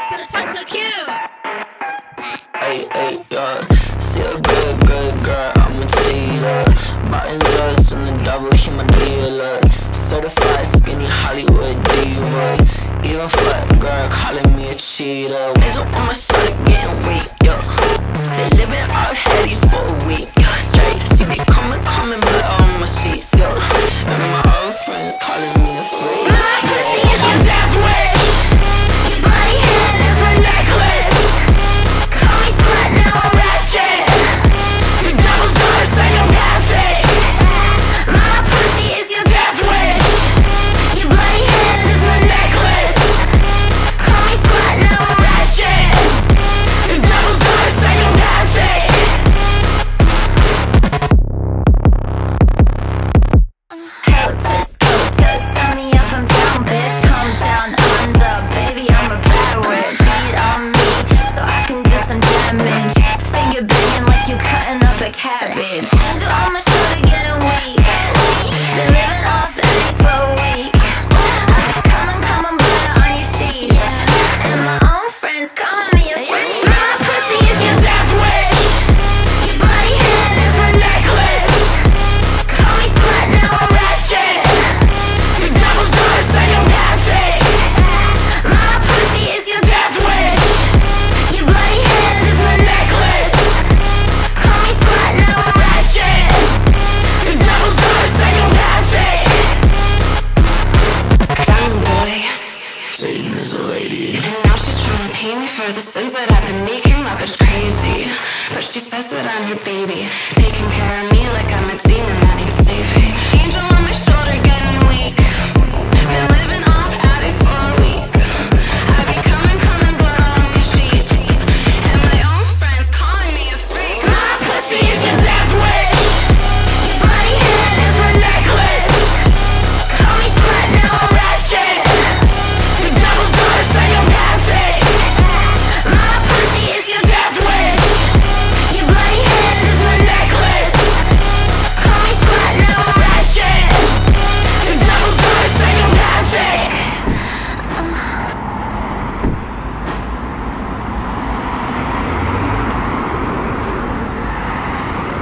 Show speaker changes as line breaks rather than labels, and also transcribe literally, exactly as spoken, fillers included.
So tough, so cute.
Ay, ay, yeah. See a good, good girl, I'm a cheater. Buttons us on the double, she my dealer. Certified skinny Hollywood diva. Even fat girl calling me a cheater. Waves up on my side, getting weak, yeah. They living out headies for a week, yeah. Straight, she be coming, coming, but on my sheets, yeah. And my old friends calling me a freak.
My pussy is your death wish. Your body hand is my necklace. Call me slut, now I'm ratchet. The devil's daughter, psychopathic. My pussy is your death wish. Your bloody hand is my necklace. Call me slut, now I'm ratchet. The devil's daughter, psychopathic. Helter skelter, sign me up, I'm down, bitch. Come down under, baby, I'm a bad witch. Cheat on me so I can do some damage. Finger banging like you cutting up a cabbage. Angel on my shoulder getting weak. Been living off eddies for a week. I've been coming, coming butter on your sheets. And my own friends calling me a freak. My pussy is your death wish. Your body hand is my necklace. Call me slut, now I'm ratchet. The devil's daughter, psychopathic. My pussy is your death wish. Your bloody hand is my necklace. Call me slut, now I'm ratchet. The devil's daughter, psychopathic. Damn boy.
Satan is a lady.
And now she's trying to pay me for the sins that I've been making. That bitch crazy, but she says that I'm her baby, taking care of me like I'm a demon that needs saving. Angel